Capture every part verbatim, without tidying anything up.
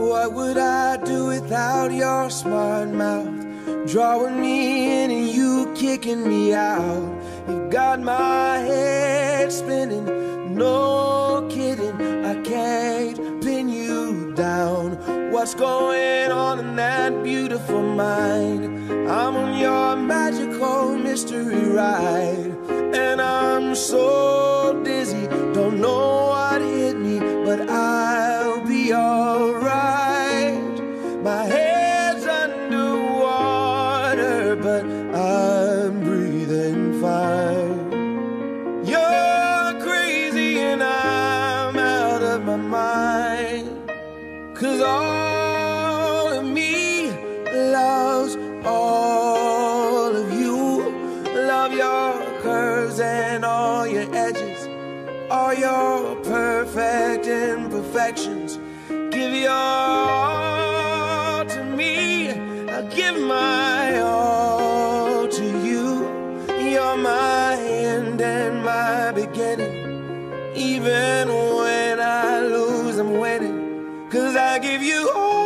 What would I do without your smart mouth? Drawing me in and you kicking me out. You got my head spinning, no kidding. I can't pin you down. What's going on in that beautiful mind? I'm on your magical mystery ride, and I'm so dizzy, don't know what hit me, but I'll be alright. My head's underwater, but I'm breathing fine. You're crazy and I'm out of my mind, 'cause all of me loves all of you. Love your curves and all your edges, all your perfect imperfections. Give your all to me, I give my all to you. You're my end and my beginning. Even when I lose, I'm winning, 'cause I give you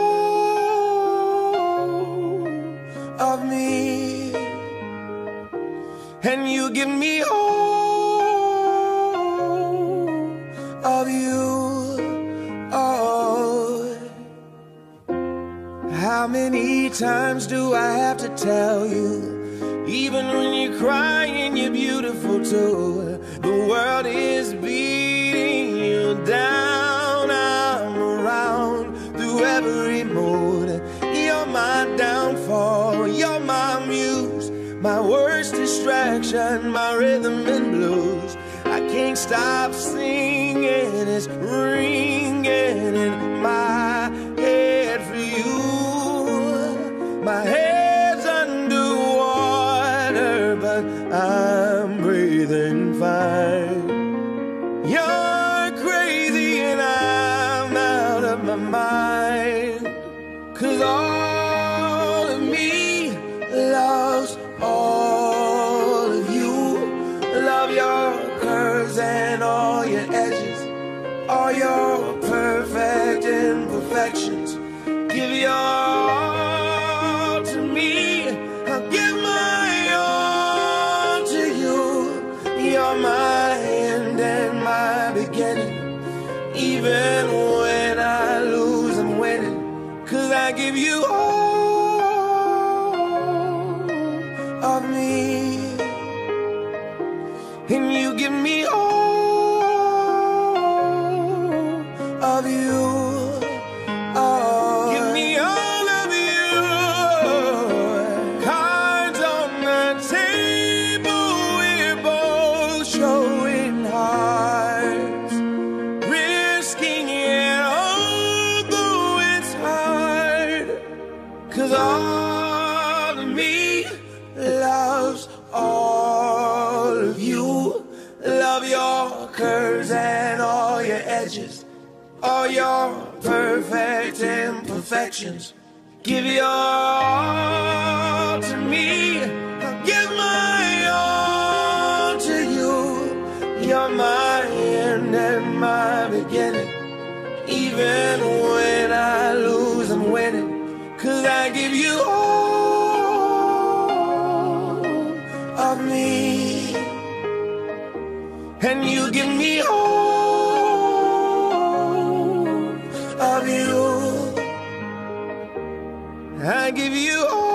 all of me, and you give me all of you. Oh, how many times do I have to tell you? Even when you're crying, you're beautiful too. The world is beating you down. I'm around through every mood. You're my downfall, you're my muse, my worst distraction, my rhythm and blues. I can't stop singing, it's ringing in my head for you. My head's underwater, but I'm breathing fine. You're crazy and I'm out of my mind, 'cause all of me loves all of you. Love your curves and all your edges, all your perfect imperfections. Give your all to me, I'll give my all to you. You're my end and my beginning. Even when I lose, I'm winning, 'cause I give you all of me, and you give me all of you. Oh, give me all of you. Cards on the table, we're both showing hearts, risking it, although it's hard, 'cause all of me loves all of you. Love your curves and all your edges, all your perfect imperfections. Give your all to me, I'll give my all to you. You're my end and my beginning. Even when I lose, I'm winning, 'cause I give you all of me, and you give me all of you. I give you all